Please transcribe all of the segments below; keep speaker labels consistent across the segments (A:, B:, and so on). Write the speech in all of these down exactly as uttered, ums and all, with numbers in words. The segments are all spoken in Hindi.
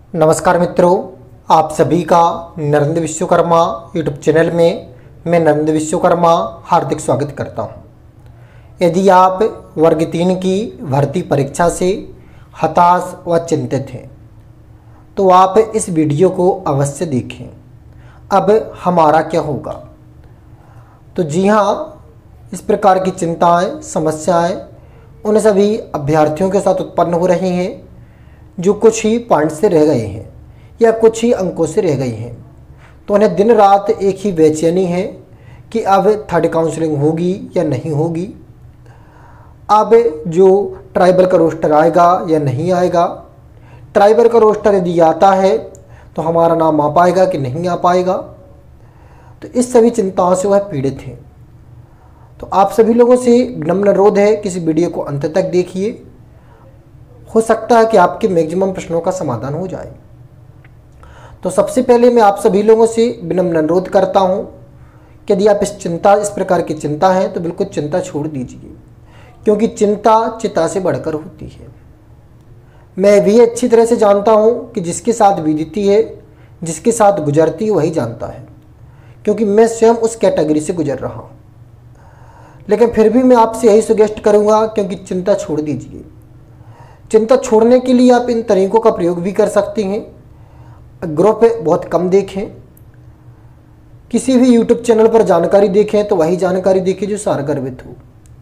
A: नमस्कार मित्रों, आप सभी का नरेंद्र विश्वकर्मा यूट्यूब चैनल में मैं नरेंद्र विश्वकर्मा हार्दिक स्वागत करता हूं। यदि आप वर्ग तीन की भर्ती परीक्षा से हताश व चिंतित हैं तो आप इस वीडियो को अवश्य देखें। अब हमारा क्या होगा। तो जी हाँ, इस प्रकार की चिंताएं, समस्याएं उन सभी अभ्यर्थियों के साथ उत्पन्न हो रही हैं जो कुछ ही पॉइंट से रह गए हैं या कुछ ही अंकों से रह गई हैं। तो उन्हें दिन रात एक ही बेचैनी है कि अब थर्ड काउंसलिंग होगी या नहीं होगी, अब जो ट्राइबल का रोस्टर आएगा या नहीं आएगा, ट्राइबल का रोस्टर यदि आता है तो हमारा नाम आ पाएगा कि नहीं आ पाएगा। तो इस सभी चिंताओं से वह पीड़ित हैं। तो आप सभी लोगों से विनम्र अनुरोध है कि इस वीडियो को अंत तक देखिए। हो सकता है कि आपके मैक्सिमम प्रश्नों का समाधान हो जाए। तो सबसे पहले मैं आप सभी लोगों से विनम्र अनुरोध करता हूं कि यदि आप इस चिंता इस प्रकार की चिंता है तो बिल्कुल चिंता छोड़ दीजिए, क्योंकि चिंता चिता से बढ़कर होती है। मैं भी अच्छी तरह से जानता हूं कि जिसके साथ बीतती है, जिसके साथ गुजरती है वही जानता है, क्योंकि मैं स्वयं उस कैटेगरी से गुजर रहा हूँ। लेकिन फिर भी मैं आपसे यही सजेस्ट करूँगा, क्योंकि चिंता छोड़ दीजिए। चिंता छोड़ने के लिए आप इन तरीकों का प्रयोग भी कर सकते हैं। ग्रुप बहुत कम देखें, किसी भी यूट्यूब चैनल पर जानकारी देखें तो वही जानकारी देखें जो सारगर्भित हो।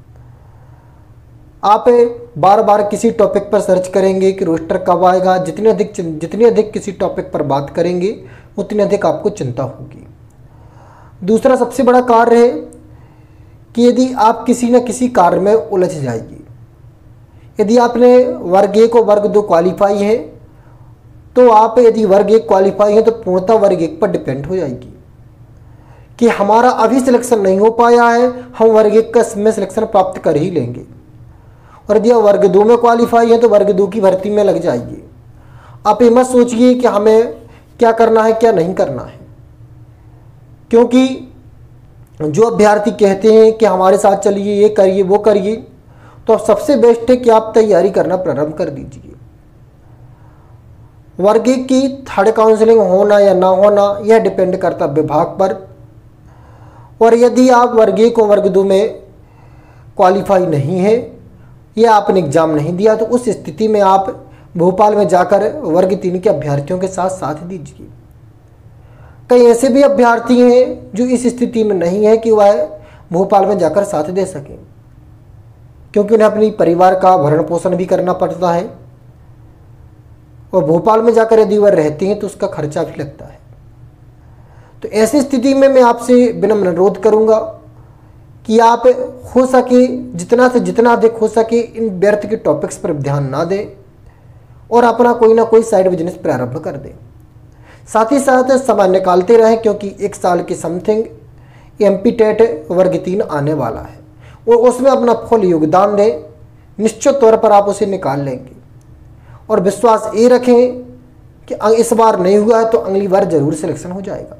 A: आप बार बार किसी टॉपिक पर सर्च करेंगे कि रोस्टर कब आएगा, जितने अधिक जितनी अधिक किसी टॉपिक पर बात करेंगे उतनी अधिक आपको चिंता होगी। दूसरा सबसे बड़ा कार्य है कि यदि आप किसी न किसी कार्य में उलझ जाइए। यदि आपने वर्ग एक और वर्ग दो क्वालिफाई है तो आप यदि वर्ग एक क्वालिफाई है तो पूर्णतः वर्ग एक पर डिपेंड हो जाएगी कि हमारा अभी सिलेक्शन नहीं हो पाया है, हम वर्ग एक का में सिलेक्शन प्राप्त कर ही लेंगे। और यदि आप वर्ग दो में क्वालिफाई है तो वर्ग दो की भर्ती में लग जाइए। आप ये मत सोचिए कि हमें क्या करना है क्या नहीं करना है, क्योंकि जो अभ्यर्थी कहते हैं कि हमारे साथ चलिए, ये करिए वो करिए, तो सबसे बेस्ट है कि आप तैयारी करना प्रारंभ कर दीजिए। वर्ग एक की थर्ड काउंसलिंग होना या ना होना यह डिपेंड करता है विभाग पर। और यदि आप वर्ग एक और वर्ग दो में क्वालिफाई नहीं है या आपने एग्जाम नहीं दिया तो उस स्थिति में आप भोपाल में जाकर वर्ग तीन के अभ्यर्थियों के साथ साथ दीजिए। कई ऐसे भी अभ्यर्थी हैं जो इस स्थिति में नहीं है कि वह भोपाल में जाकर साथ दे सकें, क्योंकि उन्हें अपनी परिवार का भरण पोषण भी करना पड़ता है और भोपाल में जाकर यदि वह रहते हैं तो उसका खर्चा भी लगता है। तो ऐसी स्थिति में मैं आपसे विनम्र अनुरोध करूंगा कि आप हो सके जितना से जितना अधिक हो सके इन व्यर्थ के टॉपिक्स पर ध्यान ना दें और अपना कोई ना कोई साइड बिजनेस प्रारंभ कर दें। साथ ही साथ समय निकालते रहें, क्योंकि एक साल के समथिंग एमपी टेट वर्ग तीन आने वाला है और उसमें अपना फुल योगदान दें। निश्चित तौर पर आप उसे निकाल लेंगे और विश्वास ये रखें कि इस बार नहीं हुआ है तो अगली बार जरूर सिलेक्शन हो जाएगा।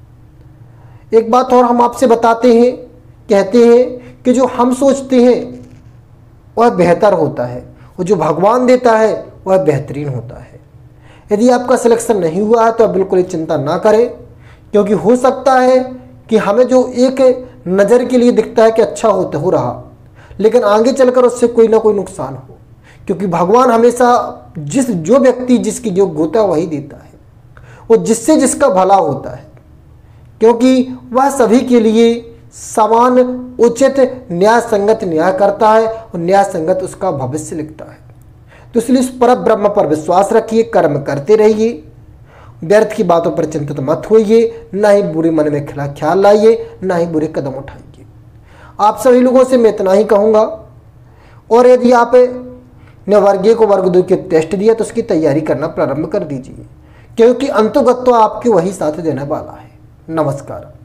A: एक बात और हम आपसे बताते हैं, कहते हैं कि जो हम सोचते हैं वह बेहतर होता है और जो भगवान देता है वह बेहतरीन होता है। यदि आपका सिलेक्शन नहीं हुआ है तो आप बिल्कुल चिंता ना करें, क्योंकि हो सकता है कि हमें जो एक नज़र के लिए दिखता है कि अच्छा होता हो रहा, लेकिन आगे चलकर उससे कोई ना कोई नुकसान हो, क्योंकि भगवान हमेशा जिस जो व्यक्ति जिसकी योग्य होता है वही देता है और जिससे जिसका भला होता है, क्योंकि वह सभी के लिए समान उचित न्याय संगत न्याय करता है और न्याय संगत उसका भविष्य लिखता है। तो इसलिए इस पर ब्रह्म पर विश्वास रखिए, कर्म करते रहिए, व्यर्थ की बातों पर चिंतित मत होइए, ना ही बुरे मन में खिला ख्याल लाइए, ना ही बुरे कदम उठाइए। आप सभी लोगों से मैं इतना ही कहूँगा। और यदि आप ने वर्ग एक और वर्ग दो के टेस्ट दिया तो उसकी तैयारी करना प्रारंभ कर दीजिए, क्योंकि अंतोगत तो आपके वही साथ देने वाला है। नमस्कार।